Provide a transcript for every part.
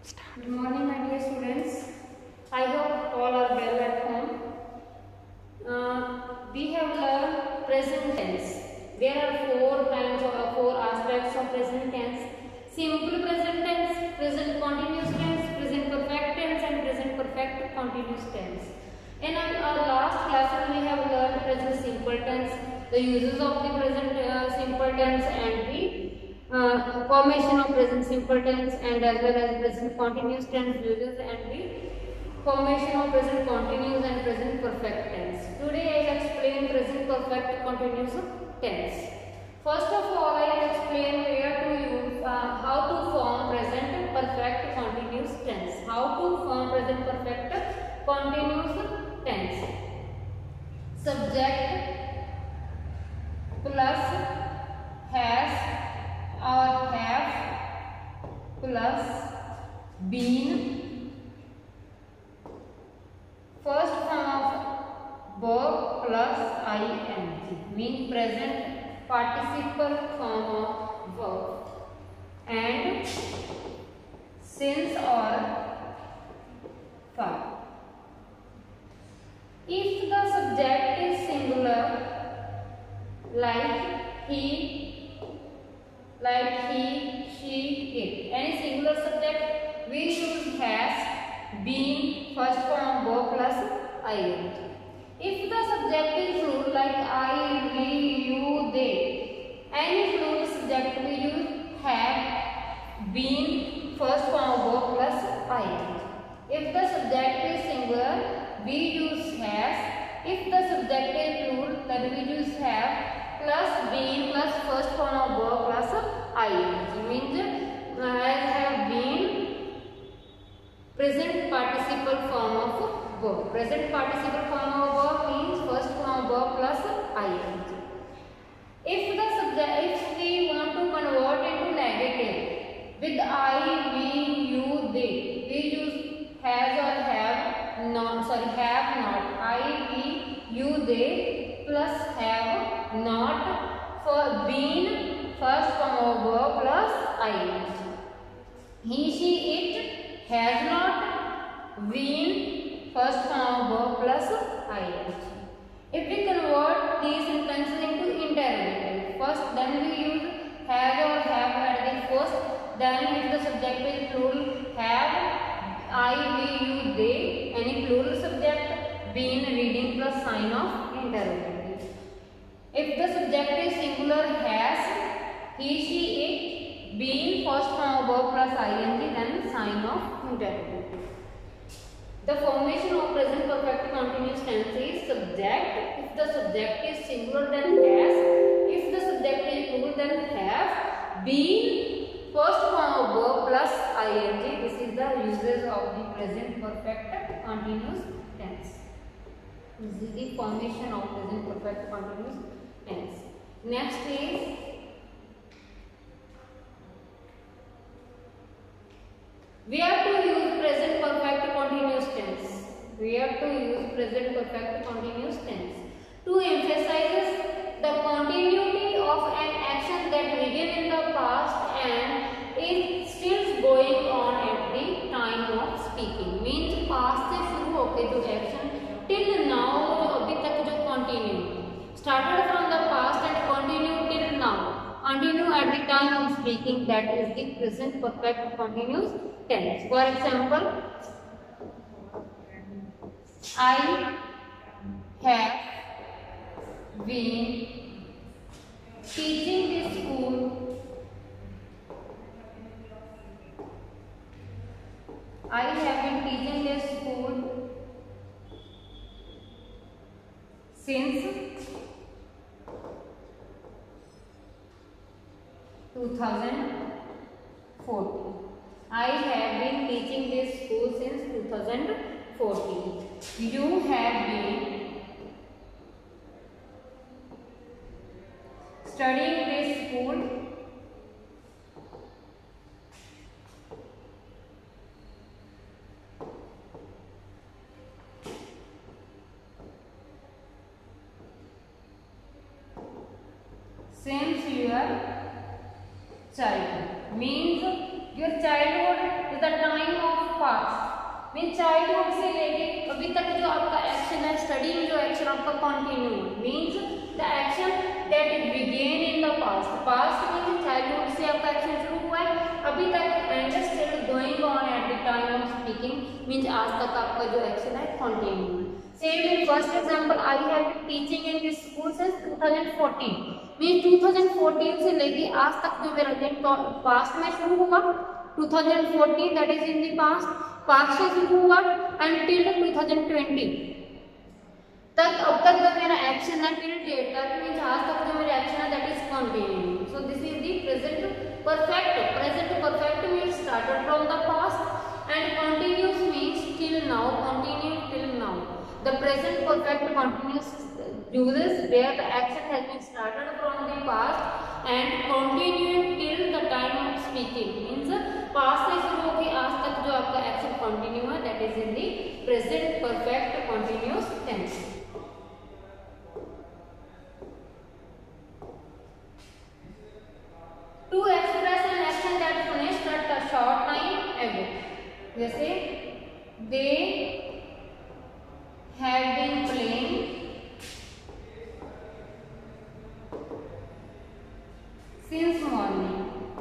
Good morning, my dear students. I hope all are well at home. We have learned present tense. There are four aspects of present tense: simple present tense, present continuous tense, present perfect tense, and present perfect continuous tense. In our last class, we have learned present simple tense, the uses of the present simple tense, and the formation of present simple tense, and as well as present continuous tense uses, and the formation of present continuous and present perfect tense. Today I will explain present perfect continuous tense. First of all, I will explain where to use how to form present perfect continuous tense. How to form present perfect continuous tense. Subject plus has or have plus been, first form of verb plus ing, means present participle form of verb, and since or for. If the subject is singular, like he, she, it, any singular subject, we use has, been, first form verb plus ing. If the subject is plural, like I, we, you, they, any plural subject, we use have, been, first form verb plus ing. If the subject is singular, we use has. If the subject is plural, then we use have plus been plus first form of verb plus ing, means as have been, present participle form of verb. Present participle form of verb means first form of verb plus ing. If we want to convert into negative with I, we, you, they, we use has or have not. I, we, you, they plus have not for been, first form of verb plus ing. He, she, it has not been, first form of verb plus ing. If we convert these sentences into interrogative, first then we use has or have at the first, then if the subject is plural, have, I, we, you, they, any plural subject, been, reading plus sign of interrogative. If the subject is singular, has, he, she, it, been, first form of verb plus ing, then sign of interrogative. The formation of present perfect continuous tense is subject. If the subject is singular, then has. If the subject is plural, then have, been, first form of verb plus ing. This is the uses of the present perfect continuous tense. This is the formation of present perfect continuous tense. Next is we have to use present perfect continuous tense. We have to use present perfect continuous tense to emphasize the continuity of an action that began in the past and is still going on at the time of speaking. Means past से शुरू होके जो action till now जो अभी तक जो continue started from the past and continue till now, continue at the time of speaking, that is the present perfect continuous tense. For example, I have been teaching this school. I have been teaching this school since 2014. I have been teaching this school since 2014. You have been studying this school since your childhood. Means your childhood is the time past mean childhood से लेके अभी तक जो आपका action है, study में जो action आपका कंटिन्यू है, means the action that begin in the past. Past means childhood से आपका एक्शन शुरू हुआ है अभी तक, and still going on at the time of speaking means आज तक आपका जो एक्शन है कंटिन्यू है। Same in first example, I have been teaching in this school since 2014 means 2014 से लेके आज तक जो मेरा दिन पास्ट में शुरू हुआ, 2014 that is in the past से शुरू हुआ एंड टिल 2020 तक, अब तक जो मेरा एक्शन है टिल डेट तक मीन्स आज तक जो मेरा एक्शन है that is continuing. So this is the present perfect. Present perfect means started from the past and continues means till now, continue till now. The present perfect continuous uses where the action has been started from the past and continuing till the time of speaking means past से शुरू होके आज तक जो आपका action continue है that is in the present perfect continuous tense। To express an action that finished at a short time ago, जैसे they have been playing since morning.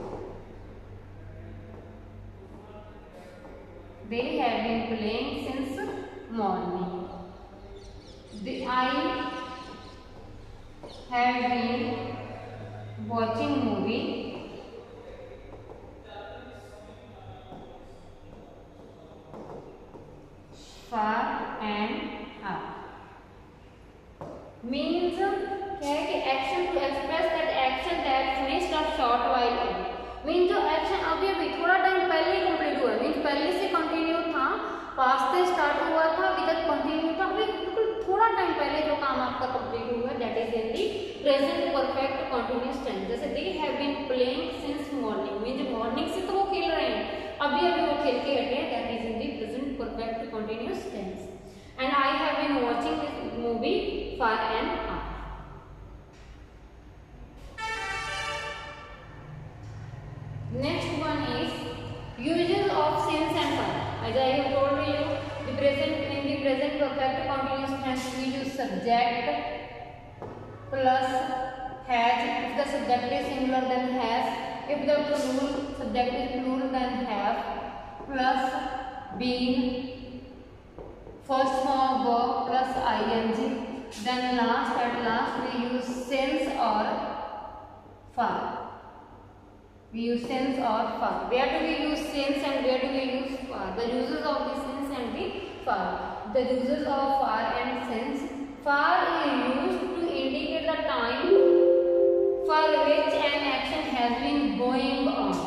They have been playing since morning. I have been watching movie far and means क्या है कि action to express that action that finished a short while ago means जो action अभी अभी थोड़ा time पहले ही complete हुआ है मीन्स पहले से कंटिन्यू था, पास्ट से स्टार्ट हुआ था अभी तक कंटिन्यू था, अभी बिल्कुल थोड़ा टाइम पहले जो काम आपका कंप्लीट हुआ है that is in the present perfect continuous tense. जैसे they have been playing since morning means morning से तो वो खेल रहे हैं, अभी अभी वो खेल के हटे हैं that is in the present perfect continuous tense. And I have been watching this movie far and half. Next one is uses of since and for. As I have told you, the present in the present perfect continuous tense we use subject plus has if the subject is singular then has, if the plural subject is plural then have, plus been, first form verb plus ing, then at last we use since or for. We use since or for. Where do we use since and where do we use for? The uses of the since and the for. The uses of for and since. For is used to indicate the time for which an action has been going on.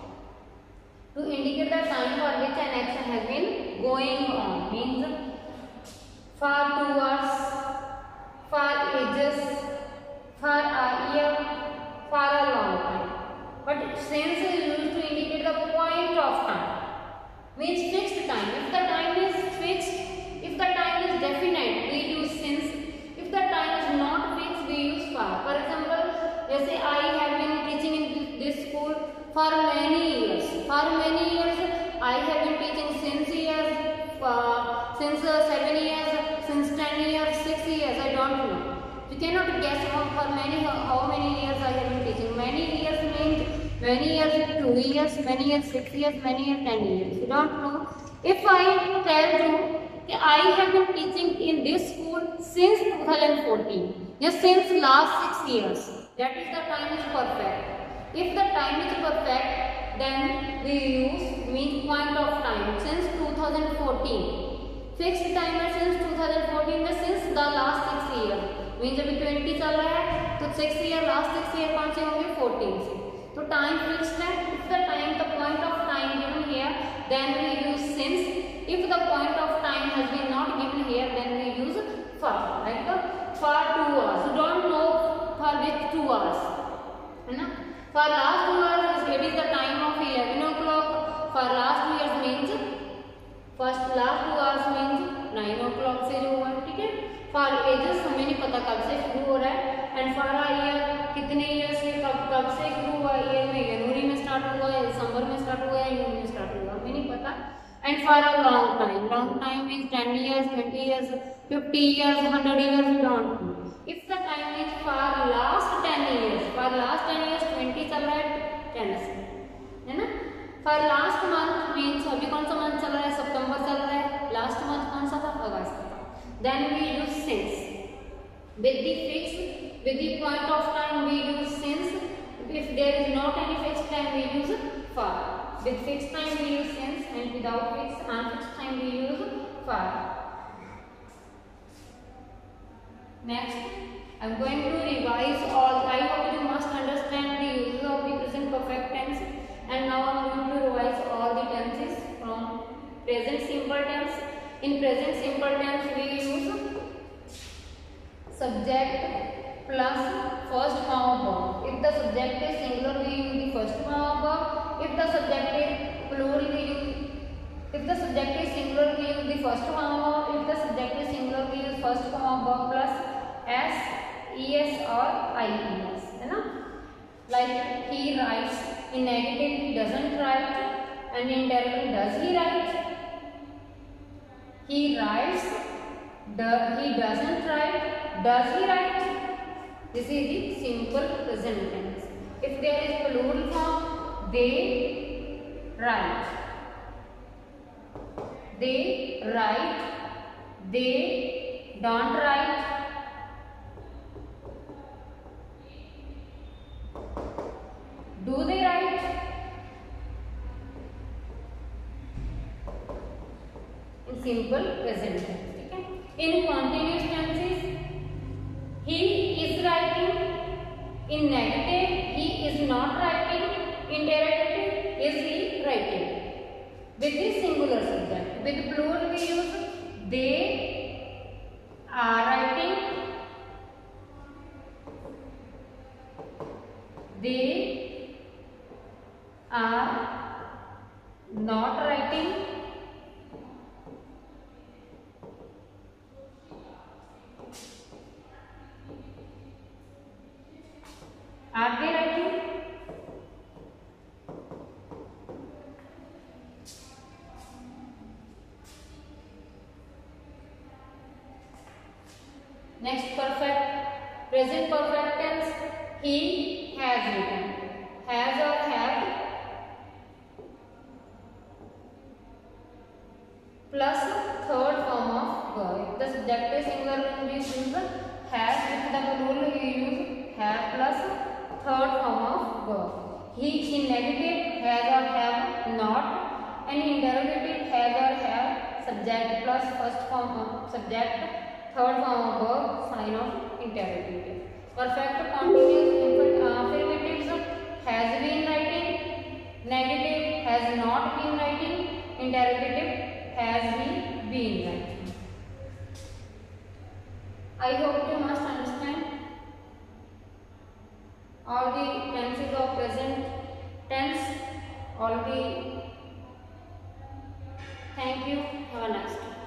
To indicate the time for which an action has been going on means for 2 hours, for ages, for a year, for a long time. But since is used to indicate the point of time, means fixed time. If the time is fixed, if the time is definite, we use since. If the time is not fixed, we use for. For example, जैसे I have been teaching in this school for many years. For many years, I have been teaching since years, since 7 years, since 10 years, 6 years. I don't know. You cannot guess how many years I have been teaching. Many years means many years 2 years, many years 6 years, many years 10 years. You don't know. If I tell you that I have been teaching in this school since 2014, yes, since last 6 years, that is the time is perfect. If the time is perfect, then we use mean point of time since 2014. Fixed timer since 2014 the since the last 6 years. Mean जब 20 चल रहा है तो 6 year last 6 year कौन से होंगे 14 से, तो टाइम फिक्स्ड है. If the time the point of time given here then we use since. If the point of time has been not given here then we use for. Like for 2 hours. You don't know for which 2 hours, है ना. For last 2 hours it is the time of 11 o'clock. For last 2 years means first last 2 hours means 9 o'clock से जो हुआ, ठीक है. For ages हमें नहीं पता कब से शुरू हो रहा है. एंड फॉर अ ईयर कितने ईयर से कब से शुरू हुआ. ईयर में जनवरी में स्टार्ट हुआ है, दिसंबर में स्टार्ट हुआ है, जून में स्टार्ट हुआ, हमें नहीं पता. and for a long time. Long time means 10 years, 20 years, 50 years, 100 years, we don't know. If the time is for last 10 years, for last 10 years 20 चल रहा है, 10 है ना. For last month means अभी कौन सा मंथ चल रहा है, सितंबर चल रहा है, लास्ट मंथ कौन सा था, अगस्त था. Then we use since. With the fixed, with the point of time we use since. If there is not any fixed time we use for. With fixed time we use since, and without fixed unfixed time we use for. Next, I am going to revise all. I hope you must understand the uses of the present perfect tense. And now I am going to revise all the tenses from present simple tense. In present simple tense we use subject plus first form of verb. If the subject is singular we use the first form of verb. If the subject is plural we use. If the subject is singular we use the first form of verb. If the subject is singular we use first form of verb plus s, es or ies. है ना? Like he writes. In negative he doesn't write, and in interrogative does he write? He writes. He doesn't write. Does he write? This is the simple present tense. If there is plural form, they write. They write. They don't write. Do they write? In simple present tense. Okay? In continuous tenses, he is writing. In negative, he is not writing. Interrogative, is he writing? With the singular subject. With plural, we use they are writing. They are not writing. Are they writing? Next perfect, present perfect tense. He has written. Has or have plus third form of verb. If the subject is singular we use has. If the plural we use have plus third form of verb. He in negative has or have not, and in interrogative has or have subject plus first form of subject, third form of verb, sign of interrogative. Perfect continuous affirmatives has been writing, negative has not been writing, interrogative has been writing. I hope you must understand all the tenses of present tense, all the. Thank you. Have a nice day.